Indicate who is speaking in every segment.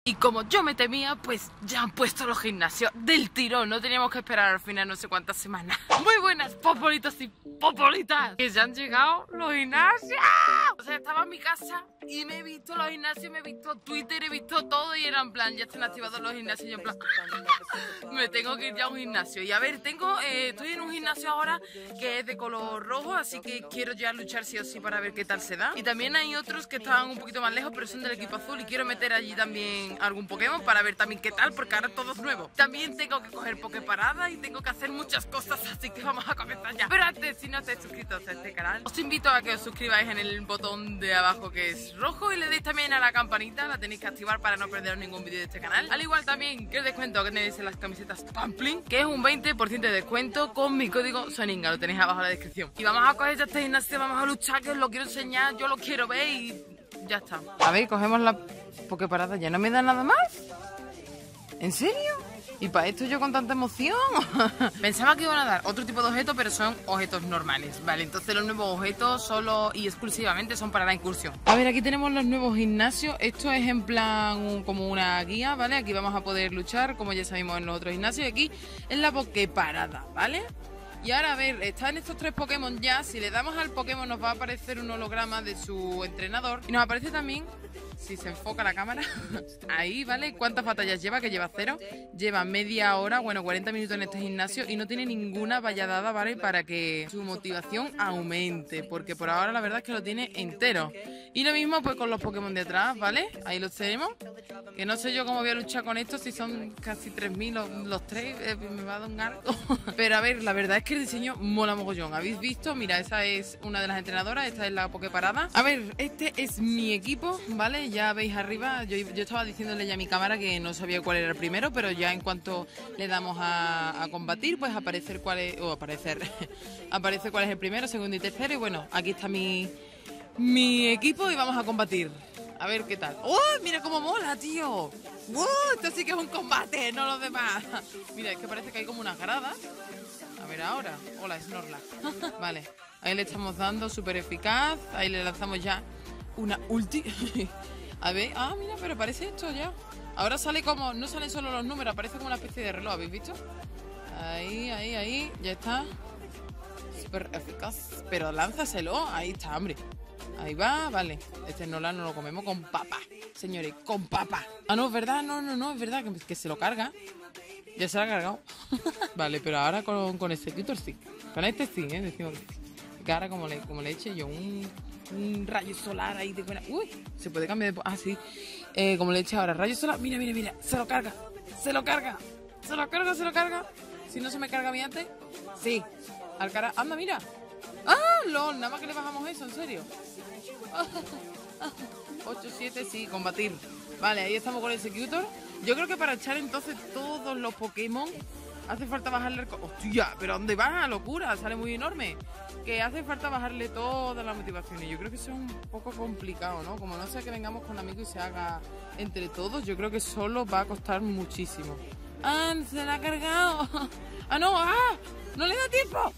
Speaker 1: Y como yo me temía, pues ya han puesto los gimnasios del tirón. No teníamos que esperar al final no sé cuántas semanas. Muy buenas, popolitos y popolitas, que ya han llegado los gimnasios. O sea, estaba en mi casa y me he visto los gimnasios, me he visto Twitter, he visto todo y era en plan, ya están activados los gimnasios. Y yo en plan, me tengo que ir ya a un gimnasio. Y a ver, estoy en un gimnasio ahora que es de color rojo, así que quiero ya luchar sí o sí para ver qué tal se da. Y también hay otros que estaban un poquito más lejos, pero son del equipo azul y quiero meter allí también algún Pokémon para ver también qué tal, porque ahora todo es nuevo. También tengo que coger Poképarada y tengo que hacer muchas cosas, así que vamos a comenzar ya. Pero antes, si no estáis suscritos a este canal, os invito a que os suscribáis en el botón de abajo que es rojo y le deis también a la campanita, la tenéis que activar para no perderos ningún vídeo de este canal. Al igual también que os descuento que tenéis en las camisetas Pamplin, que es un 20% de descuento con mi código Soninga, lo tenéis abajo en la descripción. Y vamos a coger ya este gimnasio, vamos a luchar, que os lo quiero enseñar, yo lo quiero ver y ya está. A ver, cogemos la Poképarada, ¿ya no me da nada más? ¿En serio? ¿Y para esto yo con tanta emoción? Pensaba que iban a dar otro tipo de objetos, pero son objetos normales. Vale, entonces los nuevos objetos solo y exclusivamente son para la incursión. A ver, aquí tenemos los nuevos gimnasios. Esto es en plan como una guía, ¿vale? Aquí vamos a poder luchar, como ya sabemos en los otros gimnasios. Y aquí es la Poképarada, ¿vale? Y ahora, a ver, están estos tres Pokémon ya. Si le damos al Pokémon nos va a aparecer un holograma de su entrenador. Y nos aparece también, si se enfoca la cámara, ahí, ¿vale? ¿Cuántas batallas lleva? Que lleva 0. Lleva media hora, bueno, 40 minutos en este gimnasio y no tiene ninguna vallada, ¿vale? Para que su motivación aumente, porque por ahora la verdad es que lo tiene entero. Y lo mismo pues con los Pokémon de atrás, ¿vale? Ahí los tenemos. Que no sé yo cómo voy a luchar con estos, si son casi 3000 los tres, me va a dar un arco. Pero a ver, la verdad es que el diseño mola mogollón. ¿Habéis visto? Mira, esa es una de las entrenadoras, esta es la Poképarada. A ver, este es mi equipo, ¿vale? Ya veis arriba, yo estaba diciéndole ya a mi cámara que no sabía cuál era el primero, pero ya en cuanto le damos a combatir, pues aparece cuál es el primero, segundo y tercero. Y bueno, aquí está mi equipo y vamos a combatir. A ver qué tal. ¡Oh! Mira cómo mola, tío. ¡Wow! Esto sí que es un combate, no los demás. Mira, es que parece que hay como unas gradas. A ver ahora. Hola, Snorlax. Vale, ahí le estamos dando, súper eficaz. Ahí le lanzamos ya una ulti. A ver, mira, pero parece esto ya. Ahora sale como, no salen solo los números, aparece como una especie de reloj, ¿habéis visto? Ahí, ya está. Súper eficaz. Pero lánzaselo, ahí está, hombre. Ahí va, vale. Este Snorlax no lo comemos con papa, señores, con papa. Ah, no, es verdad, no, es verdad que se lo carga. Ya se lo ha cargado. Vale, pero ahora con Executor sí. Con este sí, decimos que sí. Que ahora como le eche yo un rayo solar ahí de buena. Uy, se puede cambiar de... sí. Como le eche ahora rayo solar. Mira. Se lo carga. Si no se me carga a mí antes. Sí. Al cara... Anda, mira. LOL, nada más que le bajamos eso, en serio. 8-7, sí, combatir. Vale, ahí estamos con el Executor. Yo creo que para echar entonces todos los Pokémon hace falta bajarle... ¡Hostia! ¿Pero dónde va? ¡Locura! Sale muy enorme. Que hace falta bajarle toda la motivación. Y yo creo que eso es un poco complicado, ¿no? Como no sea que vengamos con amigos y se haga entre todos, yo creo que solo va a costar muchísimo. Se la ha cargado. ¡No le da tiempo!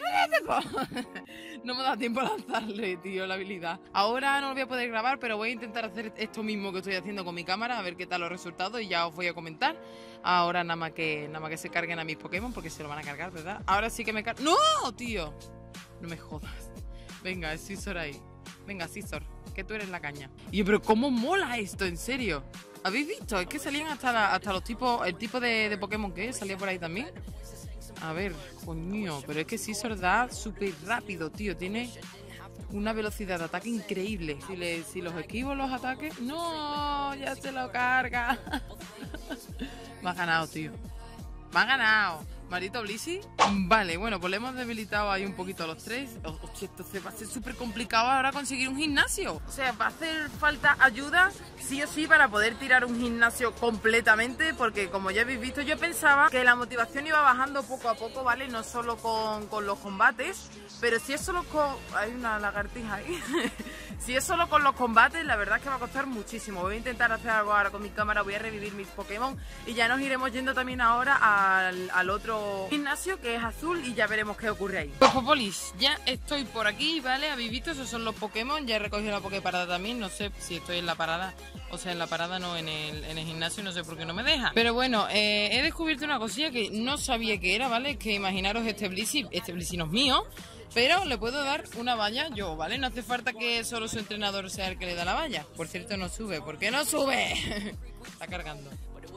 Speaker 1: No me da tiempo a lanzarle, tío, la habilidad. Ahora no lo voy a poder grabar, pero voy a intentar hacer esto mismo que estoy haciendo con mi cámara, a ver qué tal los resultados y ya os voy a comentar. Ahora nada más que se carguen a mis Pokémon, porque se lo van a cargar, ¿verdad? Ahora sí que me cargan. ¡No, tío! No me jodas. Venga, es Scizor ahí. Venga, Scizor, que tú eres la caña. Y pero cómo mola esto, en serio. ¿Habéis visto? Es que salían hasta los tipos, el tipo de Pokémon que salía por ahí también. A ver, coño, pero es que Scizor da súper rápido, tío. Tiene una velocidad de ataque increíble. Si los esquivo los ataques... ¡No! Ya se lo carga. Me ha ganado, tío. Me ha ganado. Maldito Blissey. Vale, bueno, pues le hemos debilitado ahí un poquito a los tres. Hostia, entonces va a ser súper complicado ahora conseguir un gimnasio. O sea, va a hacer falta ayuda, sí o sí, para poder tirar un gimnasio completamente. Porque como ya habéis visto, yo pensaba que la motivación iba bajando poco a poco, ¿vale? No solo con los combates, pero si es solo con... Hay una lagartija ahí. Si es solo con los combates, la verdad es que va a costar muchísimo. Voy a intentar hacer algo ahora con mi cámara, voy a revivir mis Pokémon y ya nos iremos yendo también ahora al otro gimnasio que es azul y ya veremos qué ocurre ahí. Pues Popolis, ya estoy por aquí, ¿vale? Habéis visto, esos son los Pokémon, ya he recogido la Poképarada también, no sé si estoy en la parada O sea, en la parada no, en el gimnasio, no sé por qué no me deja. Pero bueno, he descubierto una cosilla que no sabía que era, ¿vale? Que imaginaros este Blissey no es mío, pero le puedo dar una valla yo, ¿vale? No hace falta que solo su entrenador sea el que le da la valla. Por cierto, no sube. ¿Por qué no sube? Está cargando.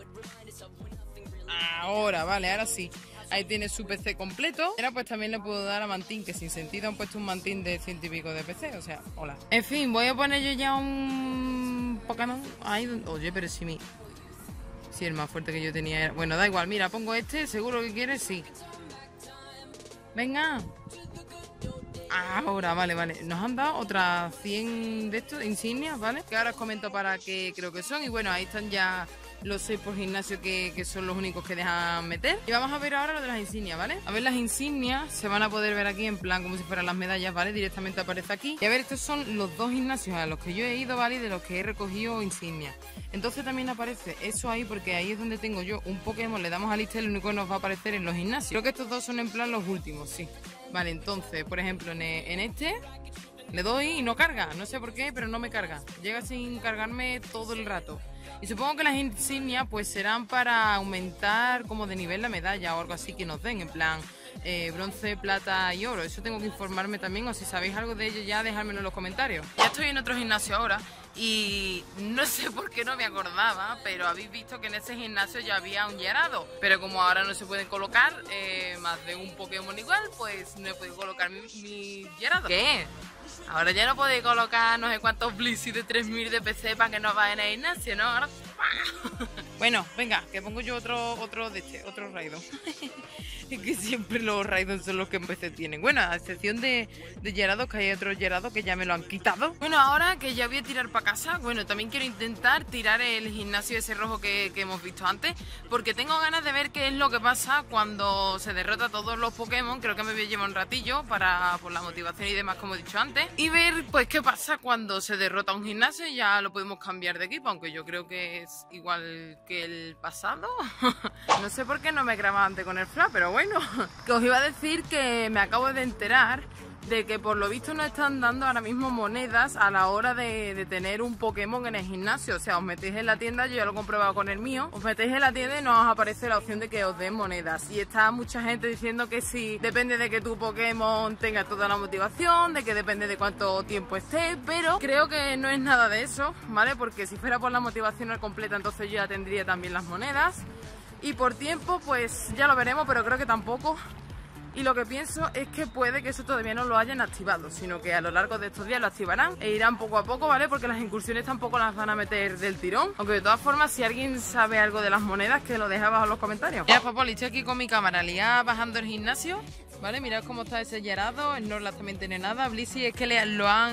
Speaker 1: Ahora, vale, ahora sí. Ahí tiene su PC completo. Ahora pues también le puedo dar a Mantín, que sin sentido han puesto un Mantín de 100 y pico de PC. O sea, hola. En fin, voy a poner yo ya un Pokémon. Ahí, oye, pero si mi... Si el más fuerte que yo tenía era... Bueno, da igual, mira, pongo este. Seguro que quieres, sí. Venga. Ahora, vale, vale. Nos han dado otras 100 de estos insignias, ¿vale? Que ahora os comento para qué creo que son. Y bueno, ahí están ya los 6 por gimnasio que son los únicos que dejan meter. Y vamos a ver ahora lo de las insignias, ¿vale? A ver, las insignias se van a poder ver aquí en plan como si fueran las medallas, ¿vale? Directamente aparece aquí. Y a ver, estos son los 2 gimnasios a los que yo he ido, ¿vale? Y de los que he recogido insignias. Entonces también aparece eso ahí porque ahí es donde tengo yo un Pokémon. Le damos a lista y lo único que nos va a aparecer en los gimnasios. Creo que estos 2 son en plan los últimos, sí. Vale, entonces, por ejemplo, en este le doy y no carga. No sé por qué, pero no me carga. Llega sin cargarme todo el rato. Y supongo que las insignias pues serán para aumentar como de nivel la medalla o algo así que nos den, en plan bronce, plata y oro. Eso tengo que informarme también, o si sabéis algo de ello ya dejármelo en los comentarios. Ya estoy en otro gimnasio ahora y no sé por qué no me acordaba, pero habéis visto que en ese gimnasio ya había un Gyarados. Pero como ahora no se pueden colocar más de un Pokémon igual, pues no he podido colocar mi Gyarados. ¿Qué? Ahora ya no podéis colocar no sé cuántos Blissey de 3000 de PC para que no vayan al gimnasio, ¿no? Ahora... Bueno, venga, que pongo yo otro Raidon. Es que siempre los Raidon son los que en PC tienen. Bueno, a excepción de Gyarados, que hay otros Gyarados que ya me lo han quitado. Bueno, ahora que ya voy a tirar para casa, bueno, también quiero intentar tirar el gimnasio ese rojo que hemos visto antes, porque tengo ganas de ver qué es lo que pasa cuando se derrota a todos los Pokémon. Creo que me voy a llevar un ratillo por la motivación y demás, como he dicho antes, y ver pues qué pasa cuando se derrota un gimnasio y ya lo podemos cambiar de equipo, aunque yo creo que es igual que el pasado. No sé por qué no me grababa antes con el Flash, pero bueno. Que os iba a decir que me acabo de enterar de que por lo visto nos están dando ahora mismo monedas a la hora de tener un Pokémon en el gimnasio. O sea, os metéis en la tienda, yo ya lo he comprobado con el mío, os metéis en la tienda y no os aparece la opción de que os den monedas. Y está mucha gente diciendo que sí, depende de que tu Pokémon tenga toda la motivación, de que depende de cuánto tiempo esté, pero creo que no es nada de eso, ¿vale? Porque si fuera por la motivación al completa, entonces yo ya tendría también las monedas. Y por tiempo, pues ya lo veremos, pero creo que tampoco. Y lo que pienso es que puede que eso todavía no lo hayan activado, sino que a lo largo de estos días lo activarán e irán poco a poco, ¿vale? Porque las incursiones tampoco las van a meter del tirón. Aunque de todas formas, si alguien sabe algo de las monedas, que lo deje abajo en los comentarios. Ya, Popoli, estoy aquí con mi cámara liada bajando el gimnasio, ¿vale? Mirad cómo está ese Gyarados, el Snorlax también tiene nada. Blissey es que le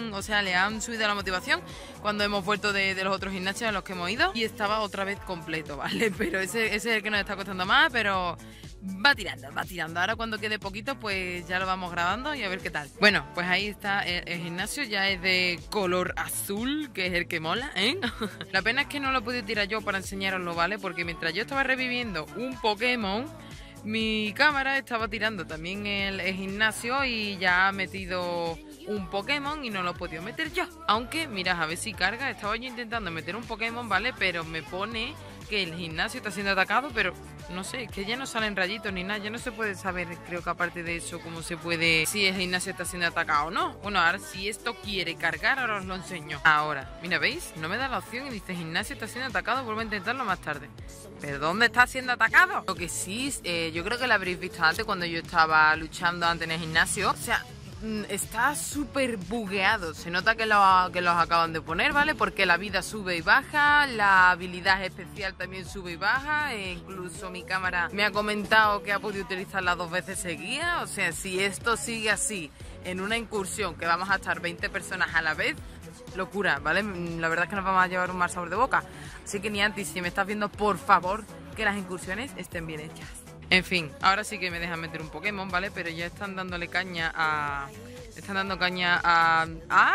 Speaker 1: han subido la motivación cuando hemos vuelto de los otros gimnasios a los que hemos ido y estaba otra vez completo, ¿vale? Pero ese es el que nos está costando más, pero... va tirando, va tirando. Ahora cuando quede poquito pues ya lo vamos grabando y a ver qué tal. Bueno, pues ahí está el gimnasio, ya es de color azul, que es el que mola, ¿eh? La pena es que no lo pude tirar yo para enseñaroslo, ¿vale? Porque mientras yo estaba reviviendo un Pokémon, mi cámara estaba tirando también el gimnasio y ya ha metido un Pokémon y no lo he podido meter yo. Aunque, mirad, a ver si carga. Estaba yo intentando meter un Pokémon, ¿vale? Pero me pone que el gimnasio está siendo atacado, pero no sé, es que ya no salen rayitos ni nada. Ya no se puede saber, creo que aparte de eso, cómo se puede, si el gimnasio está siendo atacado o no. Bueno, ahora si esto quiere cargar, ahora os lo enseño. Ahora, mira, ¿veis? No me da la opción y dice gimnasio está siendo atacado, vuelvo a intentarlo más tarde. ¿Pero dónde está siendo atacado? Lo que sí, yo creo que lo habréis visto antes cuando yo estaba luchando antes en el gimnasio. O sea, está súper bugueado. Se nota que los acaban de poner, ¿vale? Porque la vida sube y baja, la habilidad especial también sube y baja, e incluso mi cámara me ha comentado que ha podido utilizarla 2 veces seguidas. O sea, si esto sigue así en una incursión que vamos a estar 20 personas a la vez, locura, ¿vale? La verdad es que nos vamos a llevar un mal sabor de boca. Así que Niantic, si me estás viendo, por favor, que las incursiones estén bien hechas. En fin, ahora sí que me dejan meter un Pokémon, ¿vale? Pero ya están dándole caña a... Están dando caña a...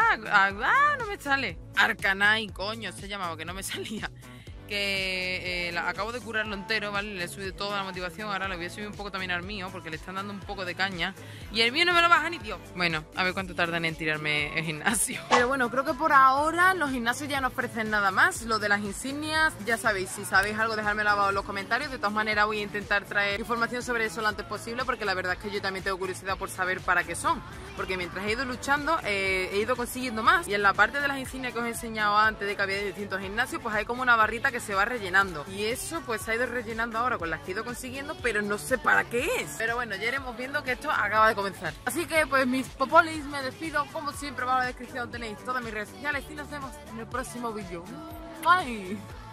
Speaker 1: no me sale. Arcanine, coño, se llamaba, que no me salía. Que acabo de curarlo entero, ¿vale? Le he subido toda la motivación, ahora le voy a subir un poco también al mío, porque le están dando un poco de caña. Y el mío no me lo baja ni Dios. Bueno, a ver cuánto tardan en tirarme el gimnasio. Pero bueno, creo que por ahora los gimnasios ya no ofrecen nada más. Lo de las insignias, ya sabéis, si sabéis algo, dejármelo abajo en los comentarios. De todas maneras voy a intentar traer información sobre eso lo antes posible, porque la verdad es que yo también tengo curiosidad por saber para qué son. Porque mientras he ido luchando, he ido consiguiendo más. Y en la parte de las insignias que os he enseñado antes de que había distintos gimnasios, pues hay como una barrita que se va rellenando. Y eso pues se ha ido rellenando ahora con las que he ido consiguiendo, pero no sé para qué es. Pero bueno, ya iremos viendo que esto acaba de comenzar. Así que pues mis popolis, me despido. Como siempre, abajo en la descripción tenéis todas mis redes sociales y nos vemos en el próximo vídeo. Bye.